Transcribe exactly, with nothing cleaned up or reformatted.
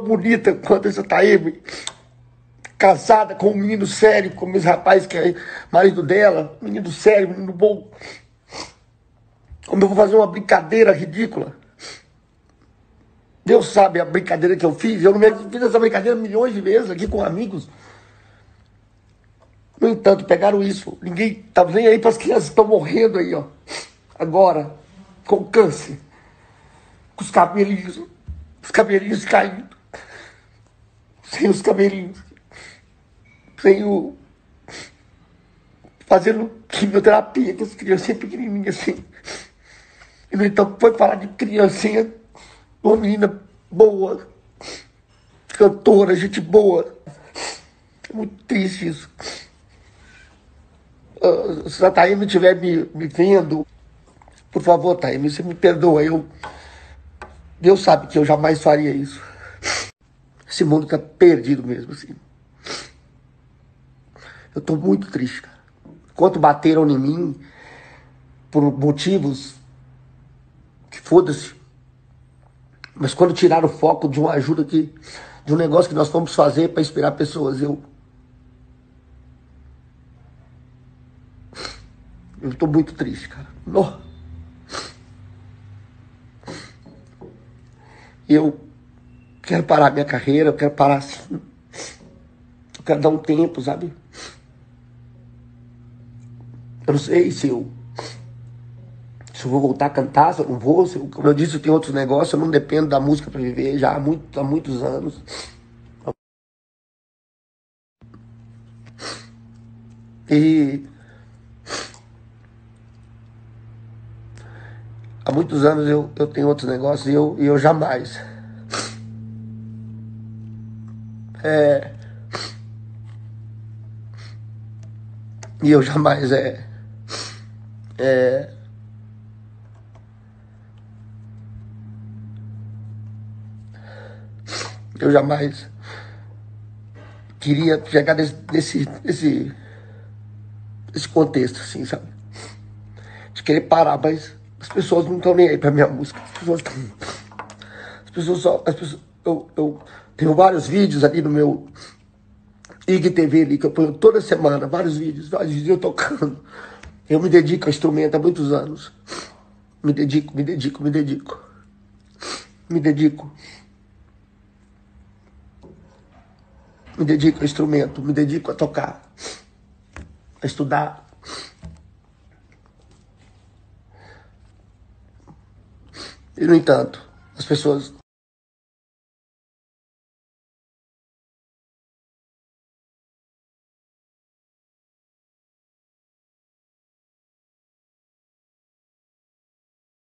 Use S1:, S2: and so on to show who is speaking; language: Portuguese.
S1: bonita quanto essa Taeme, casada com um menino sério, como esse rapaz que é marido dela, menino sério, menino bom. Como eu vou fazer uma brincadeira ridícula? Deus sabe a brincadeira que eu fiz. Eu não fiz essa brincadeira milhões de vezes aqui com amigos. No entanto, pegaram isso. Ninguém tá nem aí para as crianças que estão morrendo aí, ó. Agora, com câncer. Com os cabelinhos. Os cabelinhos caindo. Sem os cabelinhos. Sem o... Fazendo quimioterapia, que as criancinhas pequenininhas assim. E no entanto, foi falar de criancinha. Uma menina boa. Cantora, gente boa. É muito triste isso. Uh, se a Taeme estiver me, me vendo, por favor, Taeme, você me perdoa. Eu, Deus sabe que eu jamais faria isso. Esse mundo tá perdido mesmo, assim. Eu tô muito triste, cara. Enquanto bateram em mim, por motivos que foda-se. Mas quando tiraram o foco de uma ajuda que, de um negócio que nós fomos fazer para inspirar pessoas, eu... Eu tô muito triste, cara. Oh. Eu quero parar minha carreira, eu quero parar assim. Eu quero dar um tempo, sabe? Eu não sei se eu... Se eu vou voltar a cantar, se eu não vou. Se eu, como eu disse, eu tenho outros negócios, eu não dependo da música para viver já há, muito, há muitos anos. E... Há muitos anos eu, eu tenho outros negócios e eu, e eu jamais... É... E eu jamais... É... É... Eu jamais queria chegar nesse, nesse, nesse, nesse contexto, assim, sabe? De querer parar, mas as pessoas não estão nem aí pra minha música. As pessoas estão... As pessoas só... As pessoas, eu, eu tenho vários vídeos ali no meu I G T V ali, que eu ponho toda semana, vários vídeos, vários vídeos eu tocando. Eu me dedico ao instrumento há muitos anos. Me dedico, me dedico, me dedico. Me dedico. Me dedico ao instrumento, me dedico a tocar, a estudar. E, no entanto, as pessoas